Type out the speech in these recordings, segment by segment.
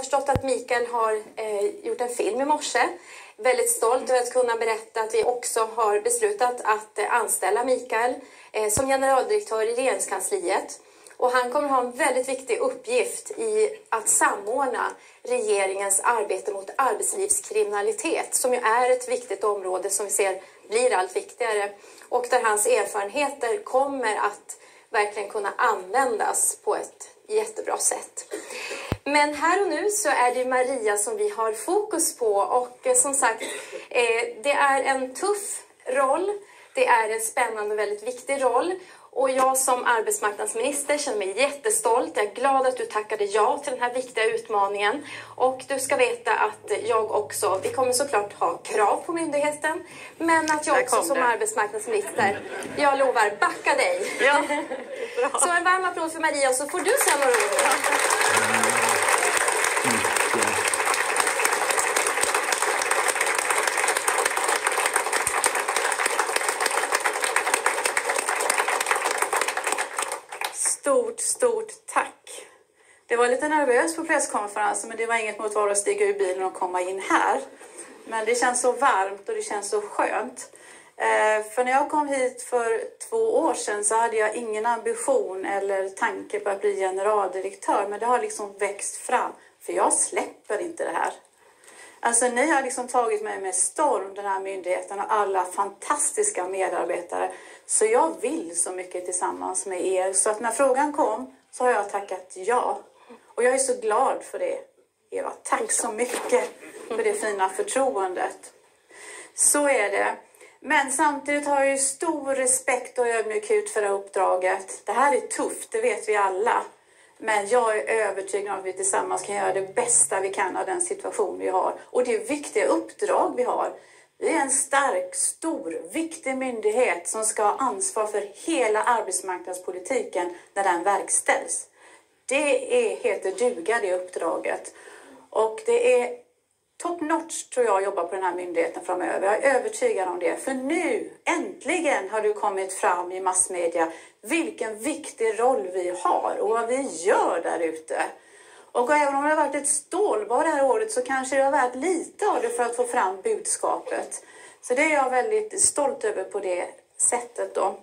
förstått att Mikael har gjort en film i morse. Väldigt stolt över att kunna berätta att vi också har beslutat att anställa Mikael som generaldirektör i regeringskansliet. Och han kommer ha en väldigt viktig uppgift i att samordna regeringens arbete mot arbetslivskriminalitet, som ju är ett viktigt område som vi ser blir allt viktigare, och där hans erfarenheter kommer att verkligen kunna användas på ett jättebra sätt. Men här och nu så är det Maria som vi har fokus på, och som sagt, det är en tuff roll, det är en spännande och väldigt viktig roll. Och jag som arbetsmarknadsminister känner mig jättestolt. Jag är glad att du tackade ja till den här viktiga utmaningen. Och du ska veta att jag också, vi kommer såklart ha krav på myndigheten. Men att jag också som arbetsmarknadsminister, jag lovar, backa dig. Ja. Så en varm applåd för Maria, och så får du säga några ord. Stort tack. Det var lite nervöst på presskonferensen, men det var inget mot att stiga ur bilen och komma in här. Men det känns så varmt och det känns så skönt. För när jag kom hit för 2 år sedan så hade jag ingen ambition eller tanke på att bli generaldirektör. Men det har liksom växt fram, för jag släpper inte det här. Alltså ni har liksom tagit mig med storm, den här myndigheten, och alla fantastiska medarbetare. Så jag vill så mycket tillsammans med er. Så att när frågan kom så har jag tackat ja. Och jag är så glad för det, Eva. Tack så mycket för det fina förtroendet. Så är det. Men samtidigt har jag ju stor respekt och ödmjukhet för det här uppdraget. Det här är tufft, det vet vi alla. Men jag är övertygad om att vi tillsammans kan göra det bästa vi kan av den situation vi har. Och det är viktiga uppdrag vi har. Vi är en stark, stor, viktig myndighet som ska ha ansvar för hela arbetsmarknadspolitiken när den verkställs. Det heter duga, det uppdraget. Och det är top notch, tror jag, att jobba på den här myndigheten framöver. Jag är övertygad om det. För nu, äntligen, har du kommit fram i massmedia vilken viktig roll vi har och vad vi gör där ute. Och även om det har varit ett stålbad det här året så kanske det har varit lite av det för att få fram budskapet. Så det är jag väldigt stolt över på det sättet då.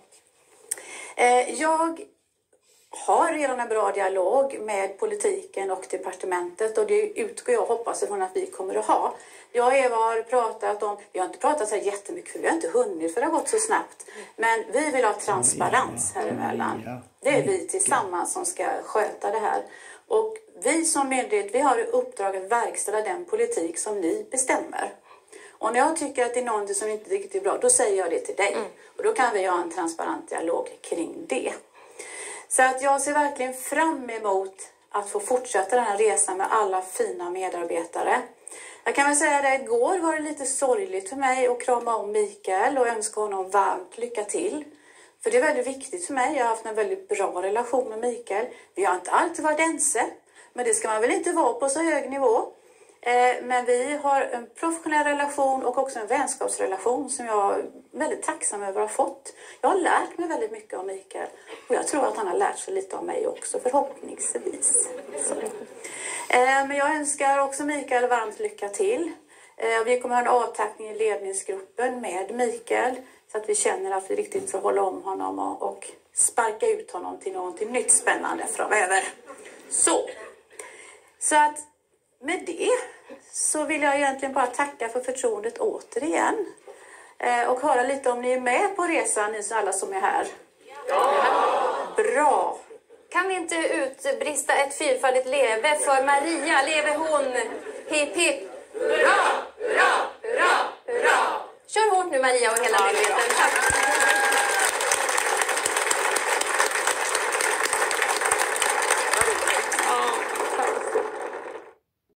Jag har redan en bra dialog med politiken och departementet, och det utgår jag hoppas ifrån att vi kommer att ha. Jag och Eva har pratat om, vi har inte pratat så jättemycket för vi har inte hunnit för det har gått så snabbt. Men vi vill ha transparens här emellan. Det är vi tillsammans som ska sköta det här. Och vi som myndighet, vi har i uppdrag att verkställa den politik som ni bestämmer. Och när jag tycker att det är någonting som inte är riktigt bra, då säger jag det till dig. Och då kan vi ha en transparent dialog kring det. Så att jag ser verkligen fram emot att få fortsätta den här resan med alla fina medarbetare. Jag kan väl säga att igår var det lite sorgligt för mig att krama om Mikael och önska honom varmt lycka till. För det är väldigt viktigt för mig. Jag har haft en väldigt bra relation med Mikael. Vi har inte alltid varit ense, men det ska man väl inte vara på så hög nivå. Men vi har en professionell relation och också en vänskapsrelation som jag är väldigt tacksam över att ha fått. Jag har lärt mig väldigt mycket om Mikael och jag tror att han har lärt sig lite om mig också, förhoppningsvis. Men jag önskar också Mikael varmt lycka till. Vi kommer ha en avtackning i ledningsgruppen med Mikael så att vi känner att vi riktigt får hålla om honom och sparka ut honom till någonting nytt spännande framöver. Så att med det så vill jag egentligen bara tacka för förtroendet återigen. Och höra lite om ni är med på resan, ni alla som är här. Ja! Bra! Kan vi inte utbrista ett fyrfaldigt leve för Maria? Leve hon! Hipp hipp! Hurra, hurra, hurra, hurra! Kör hårt nu Maria och hela myndigheten. Tack!